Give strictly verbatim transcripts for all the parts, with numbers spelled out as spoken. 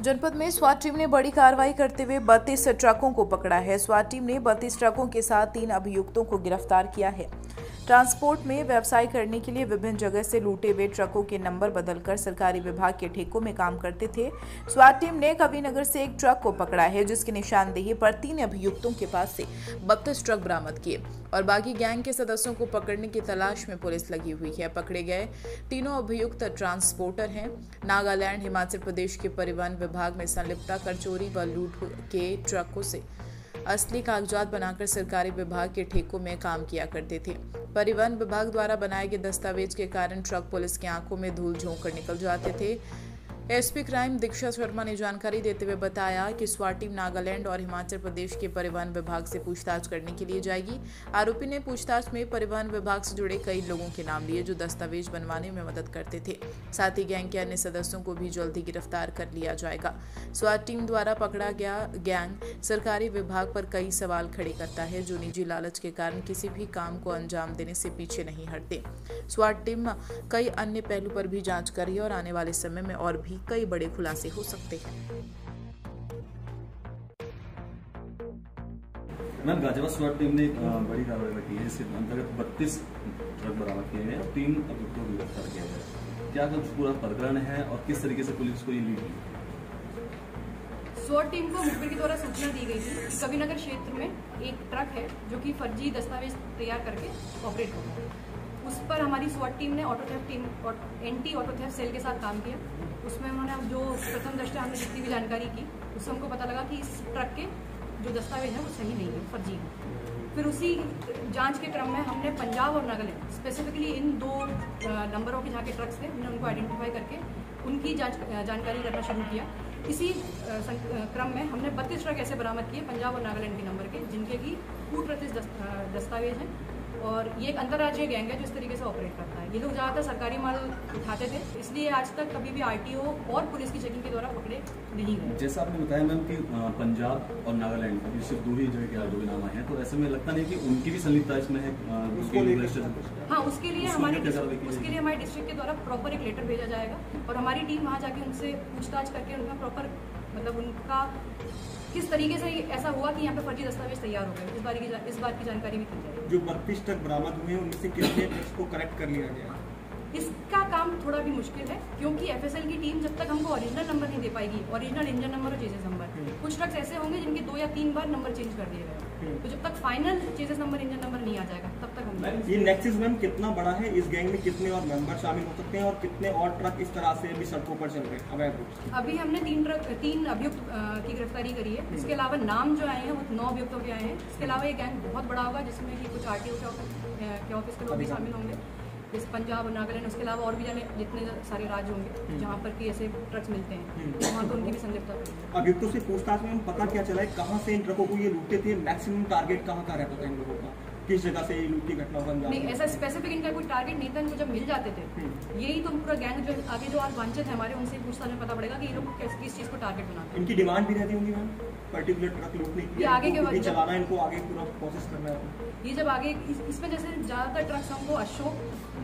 जनपद में स्वाट टीम ने बड़ी कार्रवाई करते हुए बत्तीस ट्रकों को पकड़ा है। स्वाट टीम ने बत्तीस ट्रकों के साथ तीन अभियुक्तों को गिरफ्तार किया है। ट्रांसपोर्ट में व्यवसाय करने के लिए विभिन्न जगह से लूटे हुए ट्रकों के नंबर बदलकर सरकारी विभाग के ठेकों में काम करते थे। स्वाट टीम ने कविनगर से एक ट्रक को पकड़ा है, जिसकी निशानदेही पर तीन अभियुक्तों के पास से बत्तीस ट्रक बरामद किए और बाकी गैंग के सदस्यों को पकड़ने की तलाश में पुलिस लगी हुई है। पकड़े गए तीनों अभियुक्त ट्रांसपोर्टर हैं। नागालैंड, हिमाचल प्रदेश के परिवहन विभाग में संलिप्तता कर चोरी व लूट के ट्रकों से असली कागजात बनाकर सरकारी विभाग के ठेकों में काम किया करते थे। परिवहन विभाग द्वारा बनाए गए दस्तावेज के कारण ट्रक पुलिस की आंखों में धूल झोंक कर निकल जाते थे। एसपी क्राइम दीक्षा शर्मा ने जानकारी देते हुए बताया कि स्वाट टीम नागालैंड और हिमाचल प्रदेश के परिवहन विभाग से पूछताछ करने के लिए जाएगी। आरोपी ने पूछताछ में परिवहन विभाग से जुड़े कई लोगों के नाम लिए जो दस्तावेज बनवाने में मदद करते थे। साथ ही गैंग के अन्य सदस्यों को भी जल्द ही गिरफ्तार कर लिया जाएगा। स्वाट टीम द्वारा पकड़ा गया गैंग सरकारी विभाग पर कई सवाल खड़े करता है, जो निजी लालच के कारण किसी भी काम को अंजाम देने से पीछे नहीं हटते। स्वाट टीम कई अन्य पहलू पर भी जांच कर रही है और आने वाले समय में और भी कई बड़े खुलासे हो सकते हैं। मैम, गाजियाबाद स्वाट टीम ने बड़ी कार्रवाई की है, जिसके अंतर्गत बत्तीस ट्रक बरामद किए गए और तीन अभियुक्तों को गिरफ्तार किया गया। क्या कुछ पूरा प्रकरण है और किस तरीके से पुलिस को ये लीड की? स्वाट टीम को मुखबिर के द्वारा सूचना दी गई थी कि कविनगर क्षेत्र में एक ट्रक है जो कि फर्जी दस्तावेज तैयार करके ऑपरेट होता है। उस पर हमारी स्वाट टीम ने auto theft team anti auto theft cell के साथ काम किया। उसमें उन्होंने जो प्रथम दृष्टया हमने जितनी भी जानकारी की, उससे हमको पता लगा कि इस ट्रक के जो दस्तावेज हैं वो सही नहीं है, फर्जी है। फिर उसी जांच के क्रम में हमने पंजाब और नागालैंड स्पेसिफिकली इन दो नंबरों के जहाँ के ट्रक्स थे, हमने उनको आइडेंटिफाई करके उनकी जांच जानकारी करना शुरू किया। इसी क्रम में हमने बत्तीस ट्रक ऐसे बरामद किए पंजाब और नागालैंड के नंबर के, जिनके की कूट प्रतिश दस्तावेज हैं और ये एक अंतर्राज्यीय गैंग है जो इस तरीके से ऑपरेट करता है। ये लोग ज़्यादातर सरकारी माल उठाते थे, इसलिए आज तक कभी भी आरटीओ और पुलिस की चेकिंग के द्वारा पकड़े नहीं गए। जैसा आपने बताया मैम कि पंजाब और नागालैंड अभी सिर्फ दो ही जगह के जो नाम हैं, तो ऐसे में लगता नहीं कि उनकी भी संलिप्तता इसमें है? हाँ, उसके लिए हमारे उसके लिए हमारे डिस्ट्रिक्ट के द्वारा प्रॉपर एक लेटर भेजा जाएगा और हमारी टीम वहाँ जाके उनसे पूछताछ करके उनका प्रॉपर मतलब उनका किस तरीके से ऐसा हुआ कि यहाँ पे फर्जी दस्तावेज तैयार हो गए, इस बार की इस बात की जानकारी भी की जाएगी। जो बत्तीस ट्रक बरामद हुए हैं उनमें से कितने ट्रक्स को करेक्ट कर लिया गया? इसका काम थोड़ा भी मुश्किल है, क्योंकि एफएसएल की टीम जब तक हमको ओरिजिनल नंबर नहीं दे पाएगी, ओरिजिनल इंजन नंबर और चेसिस नंबर, कुछ ट्रक्स ऐसे होंगे जिनके दो या तीन बार नंबर चेंज कर दिए गए, तो जब तक final chassis number engine number नहीं आ जाएगा तब तक हम ये नेक्सस मैम कितना बड़ा है? इस गैंग में कितने और मेंबर शामिल हो सकते हैं और कितने और ट्रक इस तरह से भी सड़कों पर चल रहे हैं अवैध रूप से? अभी हमने तीन ट्रक तीन अभियुक्त की गिरफ्तारी करी है। इसके अलावा नाम जो आए हैं वो नौ अभियुक्तों के आए हैं। इसके अलावा ये गैंग बहुत बड़ा होगा, जिसमें कि कुछ आरटीओ के ऑफिस के लोग भी शामिल होंगे, इस पंजाब और नागालैंड, उसके अलावा और भी जाने जितने सारे राज्य होंगे जहाँ पर कि ऐसे ट्रक्स मिलते हैं, वहाँ तो उनकी भी संलिप्तता। अभियुक्तों से पूछताछ में पता क्या चला है कहाँ से इन ट्रकों को ये लूटते थे? मैक्सिमम टारगेट कहाँ का रहता था इन लोगों का? किस जगह से ये लूट की घटना को अंजाम? नहीं, ऐसा स्पेसिफिक इनका कोई टारगेट नहीं था। इनको जब मिल जाते थे, यही तो पूरा गैंग जो आगे जो आज वांछित है हमारे, उनसे पूछताछ में पता पड़ेगा कि ये लोग किस किस चीज़ को टारगेट बनाते हैं। इनकी डिमांड भी रहती होंगी मैम पर्टिकुलर ट्रक लूटने की, आगे के बाद चलाना, इनको आगे पूरा प्रोसेस करना है। ये जब आगे इसमें जैसे ज़्यादातर ट्रक्स हमको अशोक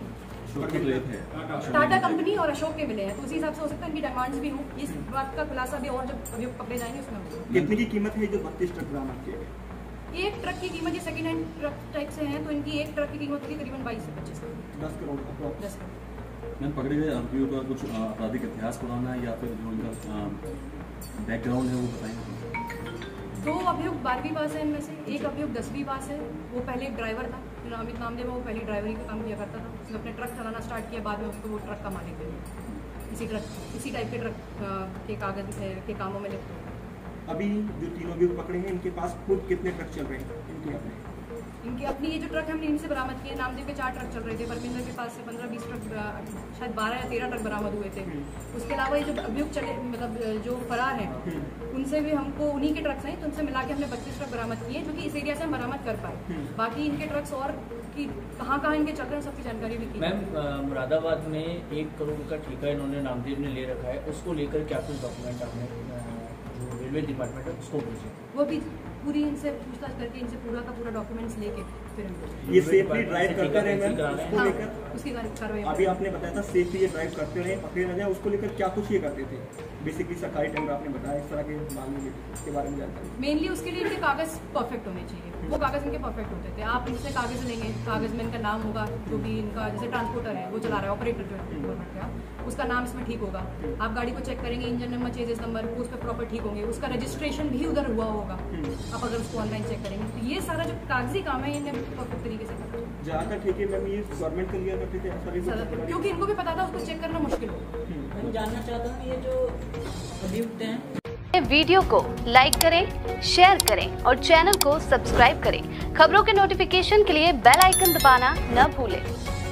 है टाटा कंपनी और अशोक के मिले हैं, तो उसी हिसाब से हो सकता है इनकी डिमांड्स भी हों। इस बात का खुलासा भी और जब अभियुक्त पकड़े जाएंगे उसमें। कितने की कीमत है जो बत्तीस ट्रक बरामद किए गए? एक ट्रक की कीमत, ये सेकंड हैंड ट्रक टाइप से हैं, तो इनकी एक ट्रक की कीमत होगी करीबन बाईस से पच्चीस दस करोड़ दस करोड़। मैम, पकड़े गए आरोपियों का कुछ आपराधिक इतिहास पुराना है या फिर जो उनका बैकग्राउंड है वो बताएंगे? दो अभियुक्त बारहवीं पास है, इनमें से एक अभियुक्त दसवीं पास है। वो पहले एक ड्राइवर था, अमित नामदेव, वो पहले ड्राइवरी का काम किया करता था। उसने अपने ट्रक चलाना स्टार्ट किया, बाद में उसको वो ट्रक का मालिक बने। इसी ट्रक इसी टाइप के ट्रक के कागज के कामों में लिप्त होता है। अभी जो तीनों अभियुक्त पकड़े हैं इनके पास खुद कितने ट्रक चल रहे हैं? इनके अपने इनकी अपनी ये जो ट्रक हमने इनसे बरामद किए, नामदेव के चार ट्रक चल रहे थे, परमिंदर के पास से पंद्रह बीस ट्रक, शायद बारह या तेरह ट्रक बरामद हुए थे। उसके अलावा ये जो अभियुक्त चले मतलब जो फरार हैं, उनसे भी हमको उन्हीं के ट्रक्स हैं, तो उनसे मिला के हमने बत्तीस ट्रक बरामद किए, जो कि इस एरिया से हम बरामद कर पाए। बाकी इनके ट्रक्स और कि कहाँ कहाँ इनके चल रहे हैं सबकी जानकारी भी की। मैम, मुरादाबाद में एक करोड़ का ठेका इन्होंने नामदेव ने ले रखा है, उसको लेकर क्या कुछ डॉक्यूमेंट आपने रेलवे डिपार्टमेंट है उसको भेजें। वो भी पूरी इनसे पूछताछ करके इनसे पूरा का पूरा डॉक्यूमेंट्स लेके फिर हम ये सेफली ड्राइव करते रहे मैम, उसको हाँ, लेकर उसकी कार्रवाई अभी आपने बताया था सेफली ये ड्राइव करते रहे, पकड़े न जाए, उसको लेकर क्या कुछ ये करते थे? बेसिकली सरकारी टेंडर आपने बताया, इस तरह के मामले के बारे में जानकारी। मेनली उसके लिए इनके कागज परफेक्ट होने चाहिए, वो कागज इनके परफेक्ट होते थे। आप इनसे कागज लेंगे, कागज में इनका नाम होगा, जो भी इनका जैसे ट्रांसपोर्टर है वो चला रहा है, ऑपरेटर जो है गवर्नमेंट का, उसका नाम इसमें ठीक होगा। आप गाड़ी को चेक करेंगे, इंजन नंबर, चेजेस नंबर, वो उस पर प्रॉपर ठीक होंगे, उसका रजिस्ट्रेशन भी उधर हुआ होगा। आप अगर उसको ऑनलाइन चेक करेंगे तो ये सारा जो कागजी काम है इन्हें परफेक्ट तरीके से करना है। जहाँ तक ठीक है मैम, ये गवर्नमेंट को लिया करते थे ऐसा भी कुछ? क्योंकि इनको भी पता था उसको चेक करना मुश्किल होगा। मैं जानना चाहता हूँ ये जो अभियुक्त हैं वीडियो को लाइक करें, शेयर करें और चैनल को सब्सक्राइब करें। खबरों के नोटिफिकेशन के लिए बेल आइकन दबाना न भूलें।